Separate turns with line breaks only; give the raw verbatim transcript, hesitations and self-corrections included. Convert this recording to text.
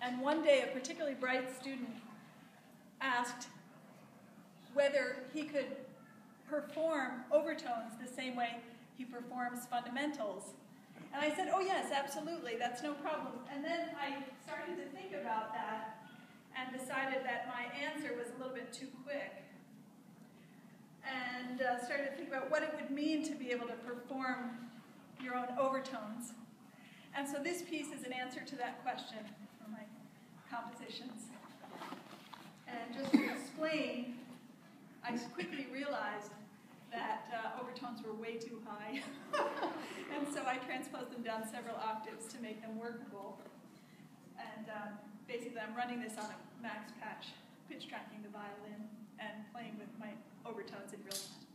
And one day, a particularly bright student asked whether he could perform overtones the same way he performs fundamentals. And I said, oh yes, absolutely, that's no problem. And then I started to think about that and decided that my answer was a little bit too quick. And uh, started to think about what it would mean to be able to perform your own overtones. And so this piece is an answer to that question for my compositions. And just to explain, I quickly realized that uh, overtones were way too high. And so I transposed them down several octaves to make them workable. And um, basically I'm running this on a max patch, pitch tracking the violin and playing with my overtones in real time.